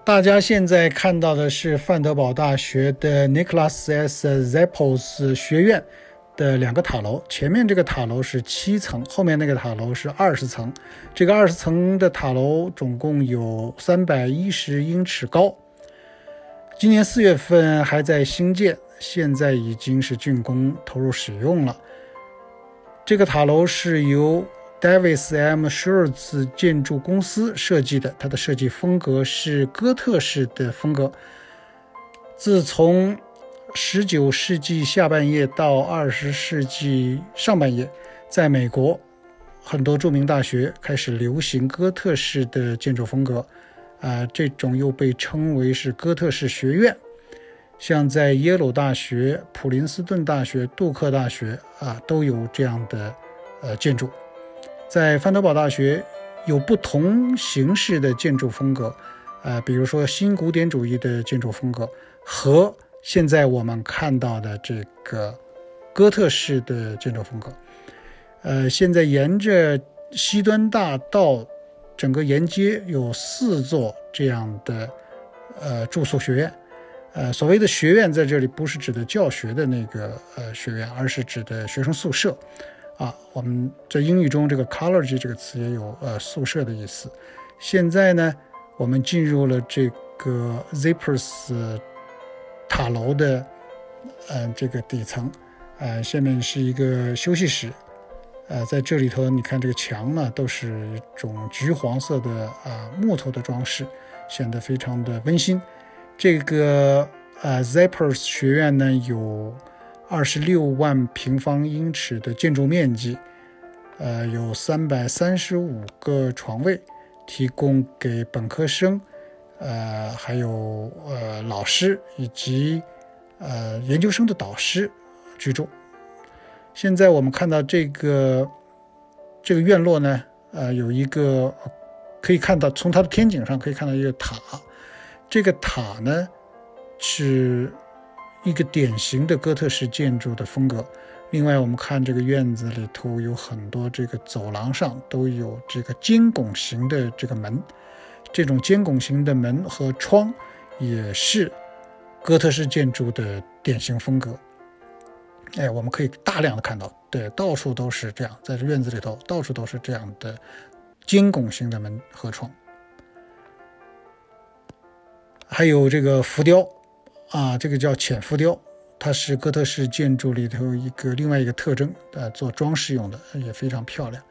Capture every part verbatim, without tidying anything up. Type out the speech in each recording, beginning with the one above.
大家现在看到的是范德堡大学的 Nicholas S. Zeppels 学院的两个塔楼，前面这个塔楼是七层，后面那个塔楼是二十层。这个二十层的塔楼总共有三百一十英尺高。今年四月份还在兴建，现在已经是竣工投入使用了。这个塔楼是由 Davis M. Schultz 建筑公司设计的，它的设计风格是哥特式的风格。自从十九世纪下半叶到二十世纪上半叶，在美国很多著名大学开始流行哥特式的建筑风格，呃，这种又被称为是哥特式学院。像在耶鲁大学、普林斯顿大学、杜克大学啊，都有这样的呃建筑。在范德堡大学有不同形式的建筑风格，呃，比如说新古典主义的建筑风格和现在我们看到的这个哥特式的建筑风格。呃，现在沿着西端大道整个沿街有四座这样的呃住宿学院。呃，所谓的学院在这里不是指的教学的那个呃学院，而是指的学生宿舍。啊，我们在英语中这个 college 这个词也有呃宿舍的意思。现在呢，我们进入了这个 Zeppels 塔楼的呃这个底层，呃，下面是一个休息室。呃，在这里头，你看这个墙呢，都是一种橘黄色的啊、呃、木头的装饰，显得非常的温馨。这个呃 Zeppels 学院呢有二十六万平方英尺的建筑面积，呃，有三百三十五个床位，提供给本科生，呃，还有呃老师以及呃研究生的导师居住。现在我们看到这个这个院落呢，呃，有一个可以看到从它的天井上可以看到一个塔，这个塔呢是一个典型的哥特式建筑的风格。另外我们看这个院子里头有很多这个走廊上都有这个尖拱形的这个门，这种尖拱形的门和窗也是哥特式建筑的典型风格。哎，我们可以大量的看到，对，到处都是这样，在这院子里头到处都是这样的尖拱形的门和窗。还有这个浮雕啊，这个叫浅浮雕，它是哥特式建筑里头一个另外一个特征，呃，做装饰用的，也非常漂亮。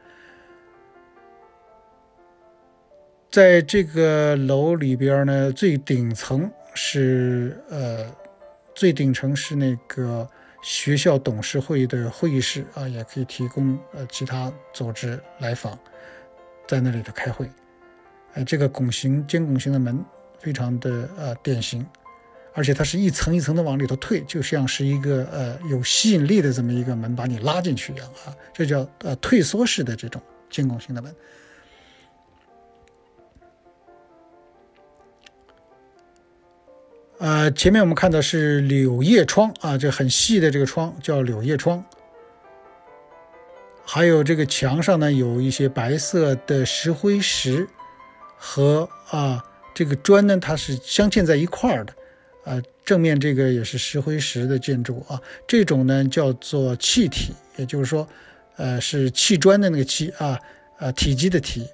在这个楼里边呢，最顶层是呃，最顶层是那个学校董事会的会议室啊，也可以提供呃其他组织来访，在那里头开会。呃，这个拱形尖拱形的门非常的呃典型。而且它是一层一层的往里头退，就像是一个呃有吸引力的这么一个门把你拉进去一样啊，这叫呃退缩式的这种尖拱形的门。呃，前面我们看的是柳叶窗啊，这很细的这个窗叫柳叶窗。还有这个墙上呢有一些白色的石灰石和啊这个砖呢，它是镶嵌在一块儿的。呃，正面这个也是石灰石的建筑啊，这种呢叫做砌体，也就是说，呃，是砌砖的那个砌啊，呃，体积的体。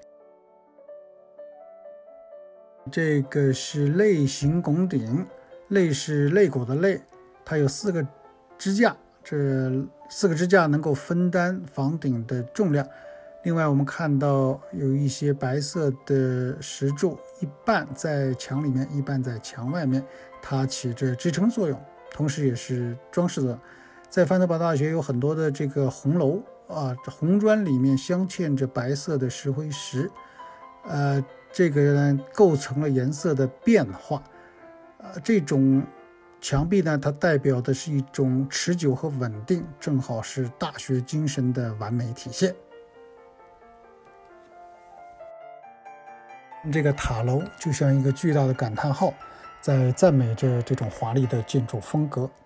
这个是肋形拱顶，肋是肋骨的肋，它有四个支架，这四个支架能够分担房顶的重量。另外我们看到有一些白色的石柱，一半在墙里面，一半在墙外面，它起着支撑作用，同时也是装饰作用。在范德堡大学有很多的这个红楼啊，红砖里面镶嵌着白色的石灰石，呃，这个呢构成了颜色的变化。呃，这种墙壁呢，它代表的是一种持久和稳定，正好是大学精神的完美体现。这个塔楼就像一个巨大的感叹号，在赞美着这种华丽的建筑风格。